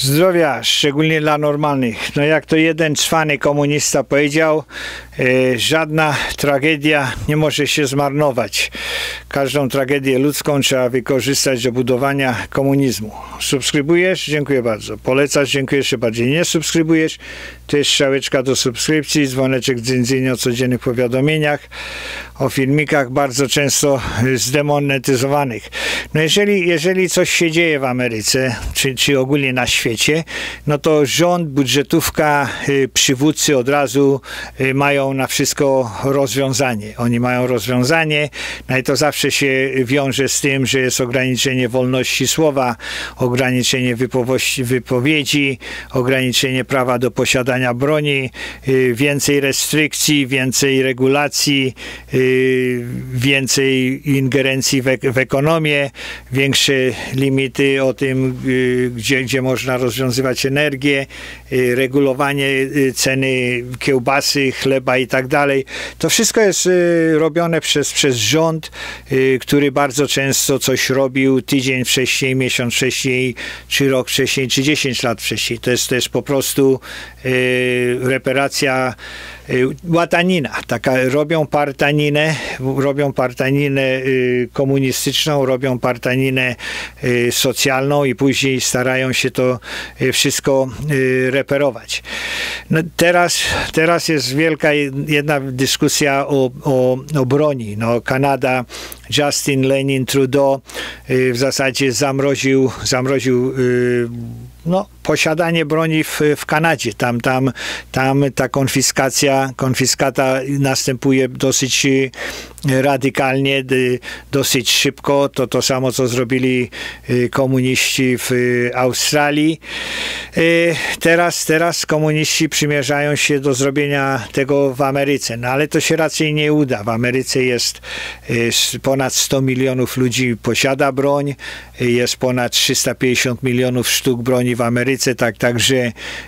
Zdrowia, szczególnie dla normalnych. No jak to jeden cwany komunista powiedział, żadna tragedia nie może się zmarnować. Każdą tragedię ludzką trzeba wykorzystać do budowania komunizmu. Subskrybujesz? Dziękuję bardzo. Polecasz? Dziękuję jeszcze bardziej. Nie subskrybujesz? To jest strzałeczka do subskrypcji, dzwoneczek dzyndzyn o codziennych powiadomieniach, o filmikach bardzo często zdemonetyzowanych. No jeżeli coś się dzieje w Ameryce, czy ogólnie na świecie, no to rząd, budżetówka, przywódcy od razu mają na wszystko rozwiązanie. Oni mają rozwiązanie, no i to zawsze się wiąże z tym, że jest ograniczenie wolności słowa, ograniczenie wypowiedzi, ograniczenie prawa do posiadania broni, więcej restrykcji, więcej regulacji, więcej ingerencji w ekonomię, większe limity o tym, gdzie można rozwiązywać energię, regulowanie ceny kiełbasy, chleba i tak dalej. To wszystko jest robione przez rząd, który bardzo często coś robił tydzień wcześniej, miesiąc wcześniej, czy rok wcześniej, czy 10 lat wcześniej. To jest po prostu reparacja, łatanina, robią partaninę komunistyczną, robią partaninę socjalną i później starają się to wszystko reperować. No teraz jest wielka jedna dyskusja o broni. No, Kanada, Justin Lenin Trudeau w zasadzie zamroził posiadanie broni w Kanadzie. Tam ta konfiskata następuje dosyć radykalnie, dosyć szybko. To samo, co zrobili komuniści w Australii. Teraz komuniści przymierzają się do zrobienia tego w Ameryce. No ale to się raczej nie uda. W Ameryce jest ponad 100 milionów ludzi posiada broń. Jest ponad 350 milionów sztuk broni w Ameryce. Także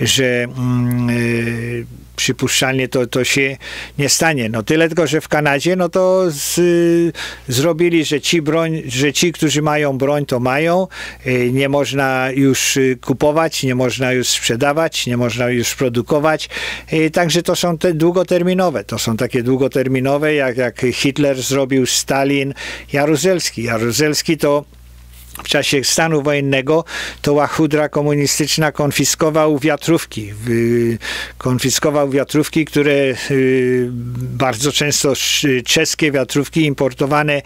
przypuszczalnie to się nie stanie. No tyle tylko, że w Kanadzie no to zrobili, że ci, którzy mają broń, to mają. Nie można już kupować, nie można już sprzedawać, nie można już produkować. Także to są te długoterminowe. To są takie długoterminowe, jak Hitler zrobił, Stalin, Jaruzelski. Jaruzelski to w czasie stanu wojennego to łachudra komunistyczna konfiskował wiatrówki, które bardzo często czeskie wiatrówki importowane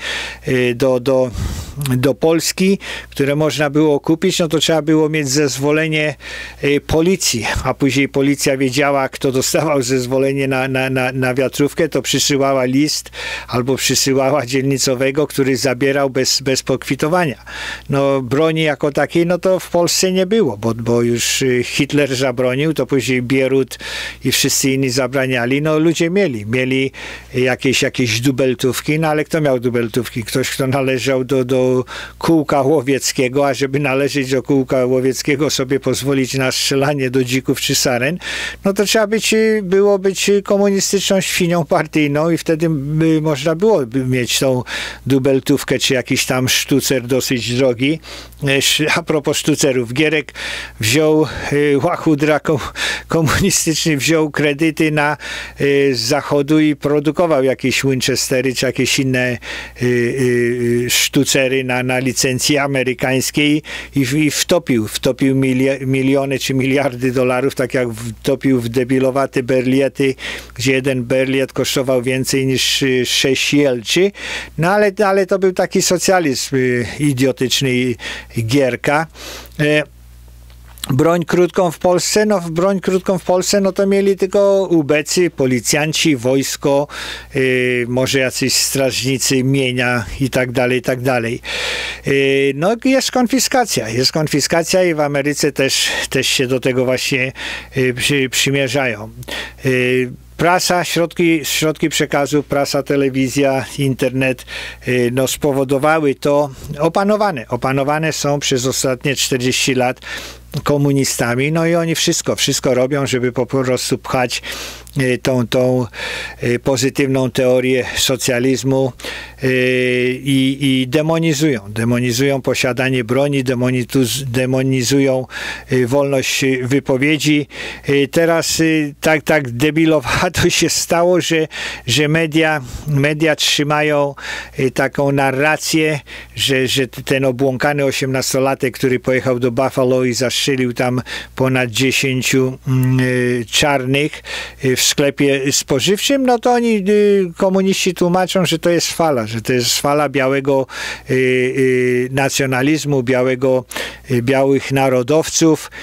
do Polski, które można było kupić, no to trzeba było mieć zezwolenie policji, a później policja wiedziała, kto dostawał zezwolenie na wiatrówkę, to przysyłała list albo przysyłała dzielnicowego, który zabierał bez pokwitowania. No broni jako takiej, no to w Polsce nie było, bo już Hitler zabronił, to później Bierut i wszyscy inni zabraniali. No ludzie mieli jakieś dubeltówki, no ale kto miał dubeltówki? Ktoś, kto należał do kółka łowieckiego, a żeby należeć do kółka łowieckiego, sobie pozwolić na strzelanie do dzików czy saren, no to trzeba było być komunistyczną świnią partyjną i wtedy można było mieć tą dubeltówkę, czy jakiś tam sztucer dosyć drogi. A propos sztucerów, Gierek wziął, łachudra komunistyczny wziął kredyty z zachodu i produkował jakieś Winchestery czy jakieś inne sztucery na licencji amerykańskiej i wtopił miliony czy miliardy dolarów, tak jak wtopił w debilowate berliety, gdzie jeden berliet kosztował więcej niż 6 jelczy. No ale to był taki socjalizm idiotyczny Gierka. Broń krótką w Polsce, no to mieli tylko ubecy, policjanci, wojsko, może jacyś strażnicy mienia i tak dalej. No jest konfiskacja i w Ameryce też się do tego właśnie przymierzają. Prasa, środki przekazu, prasa, telewizja, internet, no spowodowały to, opanowane są przez ostatnie 40 lat komunistami, no i oni wszystko robią, żeby po prostu pchać tą pozytywną teorię socjalizmu i demonizują posiadanie broni, demonizują wolność wypowiedzi. Teraz tak debilowato się stało, że media trzymają taką narrację, że ten obłąkany 18-latek, który pojechał do Buffalo i zastrzelił tam ponad 10 czarnych w sklepie spożywczym, no to oni, komuniści, tłumaczą, że to jest fala białego nacjonalizmu, białych narodowców.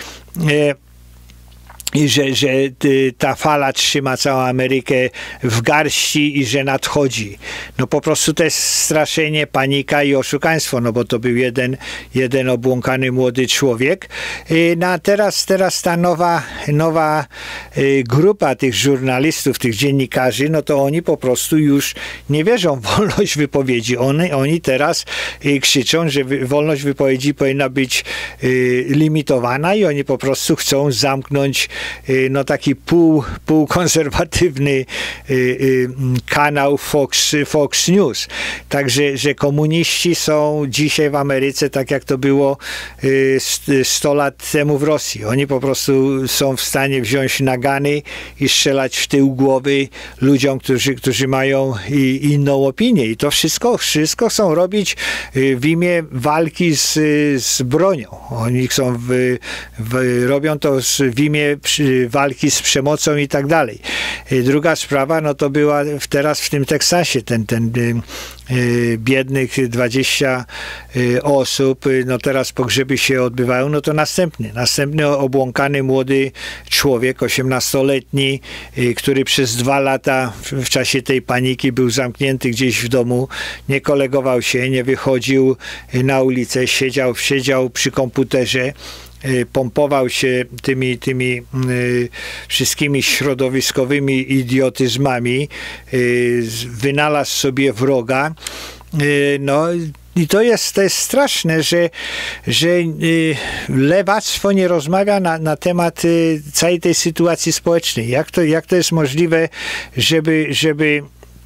I że ta fala trzyma całą Amerykę w garści i że nadchodzi. No po prostu to jest straszenie, panika i oszukaństwo, no bo to był jeden obłąkany młody człowiek. No a teraz ta nowa grupa tych żurnalistów, tych dziennikarzy, no to oni po prostu już nie wierzą w wolność wypowiedzi. Oni teraz krzyczą, że wolność wypowiedzi powinna być limitowana i oni po prostu chcą zamknąć no taki półkonserwatywny kanał Fox News. Także, że komuniści są dzisiaj w Ameryce tak jak to było 100 lat temu w Rosji. Oni po prostu są w stanie wziąć nagany i strzelać w tył głowy ludziom, którzy mają inną opinię. I to wszystko chcą robić w imię walki z bronią. Oni chcą robią to w imię walki z przemocą i tak dalej. Druga sprawa, no to była teraz w tym Teksasie, ten biednych 20 osób, no teraz pogrzeby się odbywają, no to następny obłąkany młody człowiek, 18-letni, który przez 2 lata w czasie tej paniki był zamknięty gdzieś w domu, nie kolegował się, nie wychodził na ulicę, siedział przy komputerze, pompował się tymi wszystkimi środowiskowymi idiotyzmami, wynalazł sobie wroga. No i to jest straszne, że lewactwo nie rozmawia na temat całej tej sytuacji społecznej. Jak to jest możliwe, żeby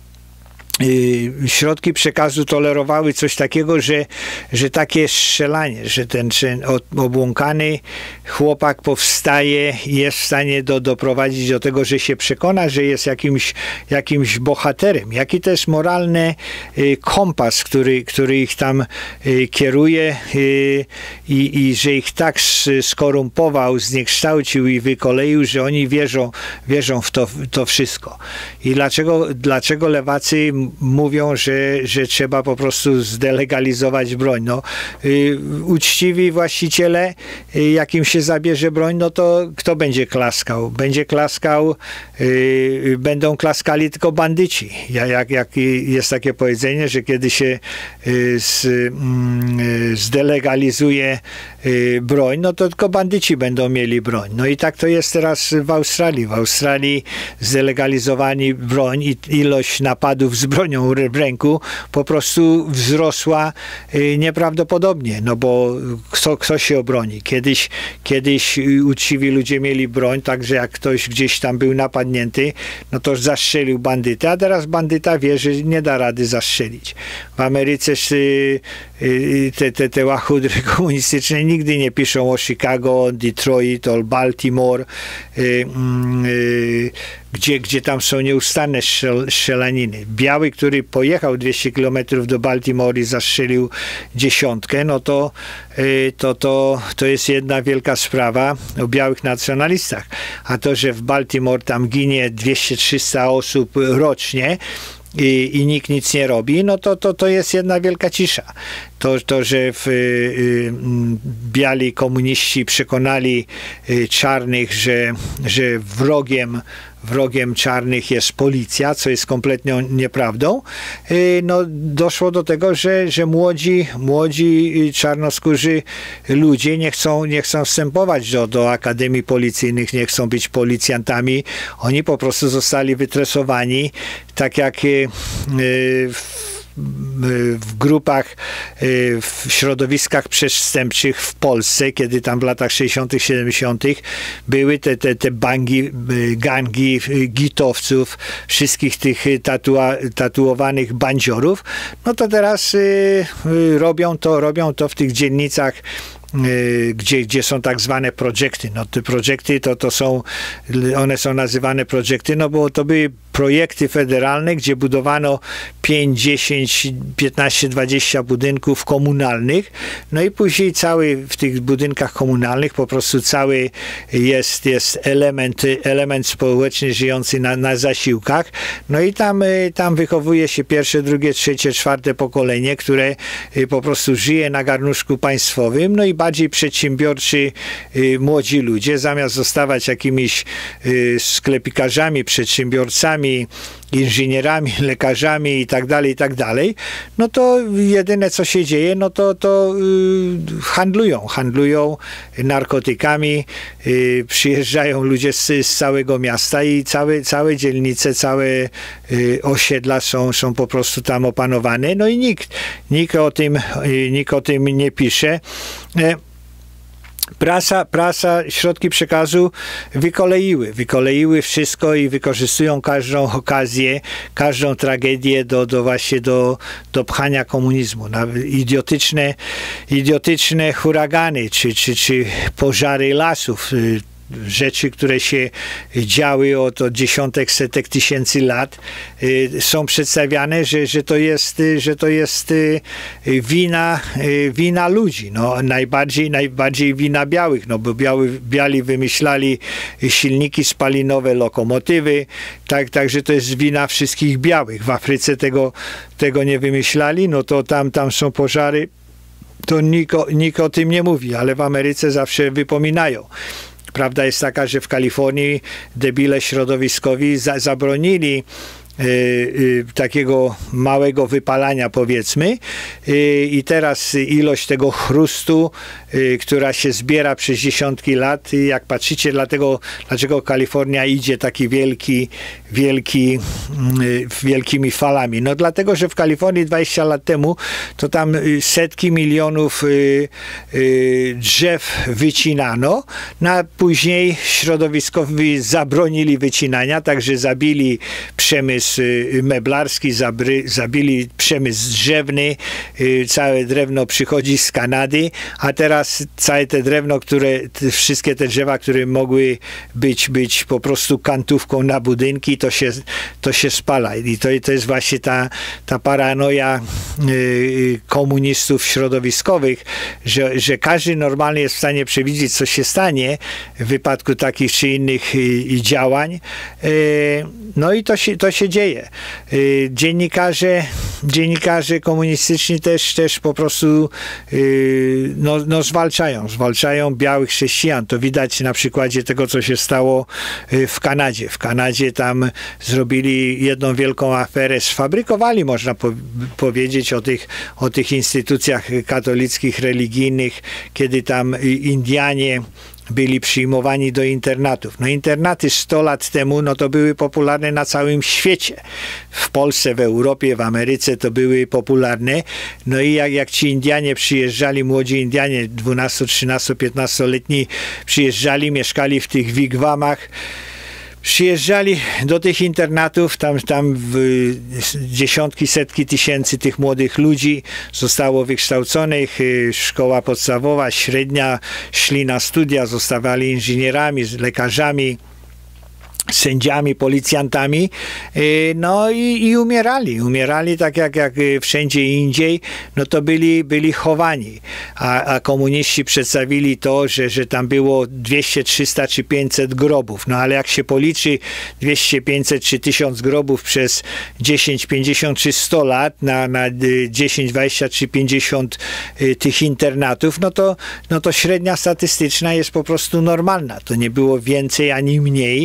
środki przekazu tolerowały coś takiego, że takie strzelanie, że ten obłąkany chłopak powstaje i jest w stanie doprowadzić do tego, że się przekona, że jest jakimś bohaterem. Jaki to jest moralny kompas, który ich tam kieruje i że ich tak skorumpował, zniekształcił i wykoleił, że oni wierzą w to wszystko. I dlaczego lewacy mówią, że trzeba po prostu zdelegalizować broń. No, uczciwi właściciele, jak im się zabierze broń, no to kto będzie klaskał? Będą klaskali tylko bandyci. Jak jest takie powiedzenie, że kiedy się zdelegalizuje broń, no to tylko bandyci będą mieli broń. No i tak to jest teraz w Australii. W Australii zdelegalizowani broń i ilość napadów z bronią w ręku po prostu wzrosła nieprawdopodobnie, no bo kto się obroni? Kiedyś uczciwi ludzie mieli broń, także jak ktoś gdzieś tam był napadnięty, no to zastrzelił bandytę, a teraz bandyta wie, że nie da rady zastrzelić. W Ameryce te łachudry komunistyczne nigdy nie piszą o Chicago, Detroit, o Baltimore, gdzie tam są nieustanne strzelaniny. Biały, który pojechał 200 km do Baltimore i zastrzelił 10, no to jest jedna wielka sprawa o białych nacjonalistach. A to, że w Baltimore tam ginie 200-300 osób rocznie, i nikt nic nie robi, no to jest jedna wielka cisza. To, że biali komuniści przekonali czarnych, że wrogiem czarnych jest policja, co jest kompletnie nieprawdą, no doszło do tego, że młodzi czarnoskórzy ludzie nie chcą wstępować do akademii policyjnych, nie chcą być policjantami. Oni po prostu zostali wytresowani, tak jak w grupach, w środowiskach przestępczych w Polsce, kiedy tam w latach 60., 70. były te gangi gitowców, wszystkich tych tatuowanych bandziorów, no to teraz robią to w tych dzielnicach, gdzie są tak zwane projekty. No te projekty one są nazywane projekty, no bo to były projekty federalne, gdzie budowano 5, 10, 15, 20 budynków komunalnych, no i później w tych budynkach komunalnych po prostu cały jest element społeczny żyjący na zasiłkach, no i tam wychowuje się pierwsze, drugie, trzecie, czwarte pokolenie, które po prostu żyje na garnuszku państwowym, no i bardziej przedsiębiorczy młodzi ludzie, zamiast zostawać jakimiś sklepikarzami, przedsiębiorcami, inżynierami, lekarzami i tak dalej, no to jedyne co się dzieje, no to handlują narkotykami, przyjeżdżają ludzie z całego miasta i całe dzielnice, całe osiedla są po prostu tam opanowane, no i nikt o tym nie pisze. Prasa, środki przekazu wykoleiły wszystko i wykorzystują każdą okazję, każdą tragedię do pchania komunizmu. Idiotyczne huragany, czy pożary lasów, rzeczy, które się działy od dziesiątek, setek tysięcy lat, są przedstawiane, że to jest wina ludzi. No, najbardziej wina białych, no bo biali wymyślali silniki spalinowe, lokomotywy, także to jest wina wszystkich białych. W Afryce tego nie wymyślali, no to tam są pożary, to nikt o tym nie mówi, ale w Ameryce zawsze wypominają. Prawda jest taka, że w Kalifornii debile środowiskowi zabronili takiego małego wypalania, powiedzmy, i teraz ilość tego chrustu, która się zbiera przez dziesiątki lat, jak patrzycie, dlaczego Kalifornia idzie taki wielkimi falami. No dlatego, że w Kalifornii 20 lat temu to tam setki milionów drzew wycinano, a później środowiskowi zabronili wycinania, także zabili przemysł meblarski, zabili przemysł drzewny, całe drewno przychodzi z Kanady, a teraz całe te drewno, wszystkie te drzewa, które mogły być po prostu kantówką na budynki, to się spala. I to jest właśnie ta paranoja komunistów środowiskowych, że każdy normalnie jest w stanie przewidzieć, co się stanie w wypadku takich czy innych działań. No i to się dzieje. Dziennikarze komunistyczni też po prostu zwalczają białych chrześcijan. To widać na przykładzie tego, co się stało w Kanadzie. W Kanadzie tam zrobili jedną wielką aferę, sfabrykowali, można powiedzieć, o tych instytucjach katolickich, religijnych, kiedy tam Indianie byli przyjmowani do internatów. No internaty 100 lat temu, no to były popularne na całym świecie. W Polsce, w Europie, w Ameryce to były popularne. No i jak ci Indianie przyjeżdżali, młodzi Indianie, 12, 13, 15-letni, przyjeżdżali, mieszkali w tych wigwamach, przyjeżdżali do tych internatów, tam dziesiątki, setki tysięcy tych młodych ludzi zostało wykształconych, szkoła podstawowa, średnia, szli na studia, zostawali inżynierami, lekarzami, sędziami, policjantami, no i umierali tak jak wszędzie indziej, no to byli chowani, a komuniści przedstawili to, że tam było 200, 300 czy 500 grobów, no ale jak się policzy 200, 500 czy 1000 grobów przez 10, 50 czy 100 lat na 10, 20 czy 50 tych internatów, no to średnia statystyczna jest po prostu normalna, to nie było więcej ani mniej,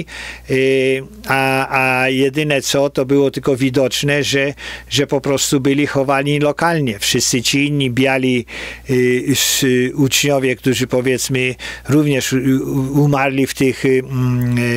a jedyne co, to było tylko widoczne, że po prostu byli chowani lokalnie. Wszyscy ci inni biali uczniowie, którzy powiedzmy również umarli w tych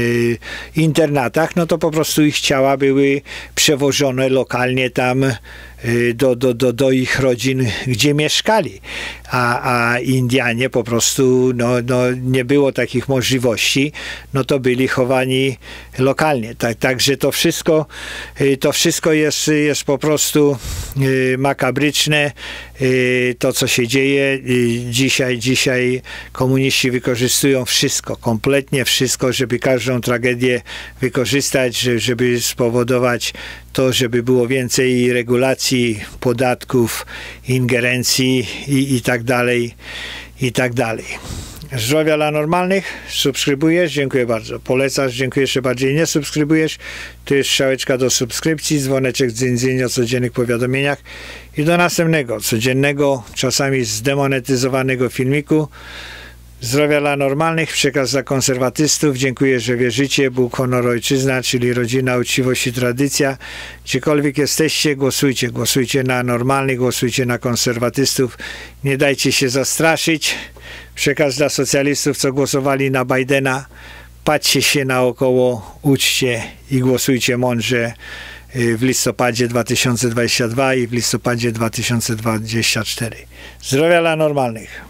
internatach, no to po prostu ich ciała były przewożone lokalnie tam do ich rodzin, gdzie mieszkali. A Indianie po prostu nie było takich możliwości, no to byli chowani lokalnie. Także to wszystko jest po prostu makabryczne. To, co się dzieje dzisiaj komuniści wykorzystują wszystko, kompletnie wszystko, żeby każdą tragedię wykorzystać, żeby spowodować to, żeby było więcej regulacji, podatków, ingerencji i tak dalej, i tak dalej. Zdrowia dla normalnych, subskrybujesz, dziękuję bardzo. Polecasz, dziękuję, jeszcze bardziej nie subskrybujesz. Tu jest strzałeczka do subskrypcji, dzwoneczek dzyń o codziennych powiadomieniach i do następnego, codziennego, czasami zdemonetyzowanego filmiku. Zdrowia dla normalnych, przekaz dla konserwatystów. Dziękuję, że wierzycie. Bóg, honor, ojczyzna, czyli rodzina, uczciwość i tradycja. Gdziekolwiek jesteście, głosujcie na normalnych, głosujcie na konserwatystów. Nie dajcie się zastraszyć. Przekaz dla socjalistów, co głosowali na Bidena. Patrzcie się naokoło, uczcie i głosujcie mądrze w listopadzie 2022 i w listopadzie 2024. Zdrowia dla normalnych.